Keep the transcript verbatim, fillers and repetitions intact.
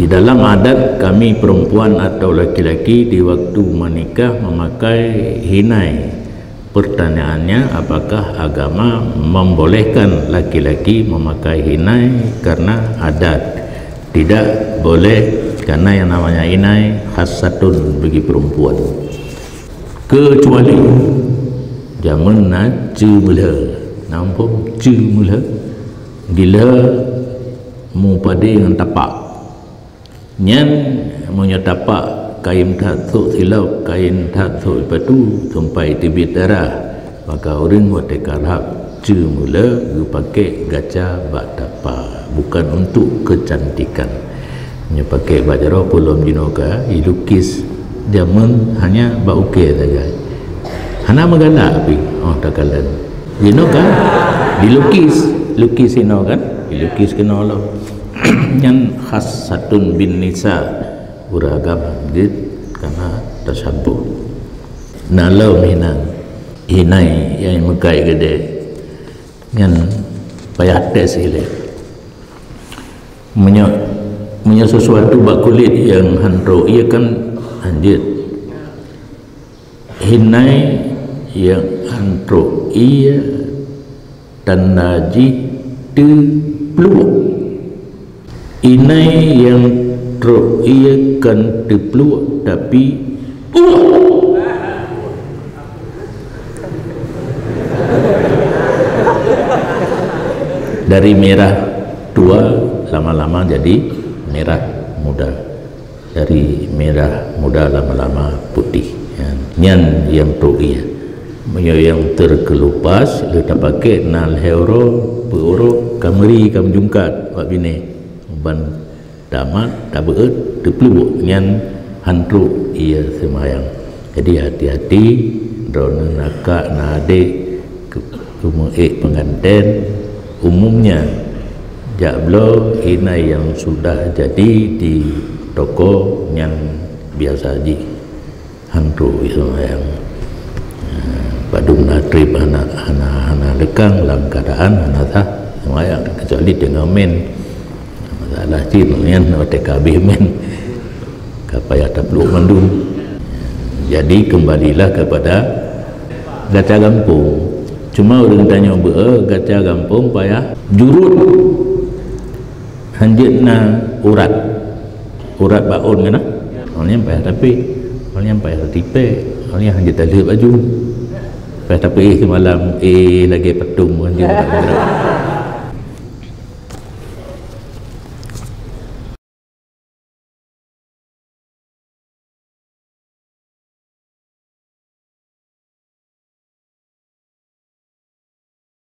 dalam adat kami perempuan atau laki-laki di waktu menikah memakai hinai. Pertanyaannya, apakah agama membolehkan laki-laki memakai hinai karena adat? Tidak boleh, karena yang namanya hinai khasatun bagi perempuan. Kecuali zaman na cemula, nampak cemula, gila mu pada dengan tapak. Nyan punya tapak kain tatuk silau kain tatuk patu sampai tibit darah, maka orang buat dekarap cemula pakai gaca bak tapak, bukan untuk kecantikan. Hanya pakai bajaro pulau jinoka dilukis zaman hanya bak ukir saja. Hana megala api oh takalan jinoka dilukis lukis ino kan dilukis kena Allah. Yang khas satun bin nisa uragam dit karena tersabut nalau minang hinai yang mekai gede yang payah tes ile punya punya sesuatu bak kulit yang handro ia kan anjir hinai yang handro ia tanaji te peluk inai yang tro ia kan dipeluk tapi uh. dari merah tua lama-lama jadi merah muda, dari merah muda lama-lama putih. Nyan yang tro ia yang terkelupas kita pakai nal hero peuro kameri kam jungkat wak bine ban damat tabeut dipeluk nyan hantru ia semayang. Jadi hati-hati drone nakak nade kumuik pengantin umumnya jablo inai yang sudah jadi di toko nyan biasa ji hantru ia semayang. Padung natrib anak anak lekang dalam keadaan anak sah semayang, kecuali dengan men masalah cip men T K B men kapaya tapluk mandum. Jadi kembalilah kepada gaca gampung. Cuma orang tanya be gaca gampung payah jurut hanjitna urat urat baun kena orangnya payah tapi orangnya payah tipe orangnya hanjit tali baju payah tapi semalam eh lagi petung hanjit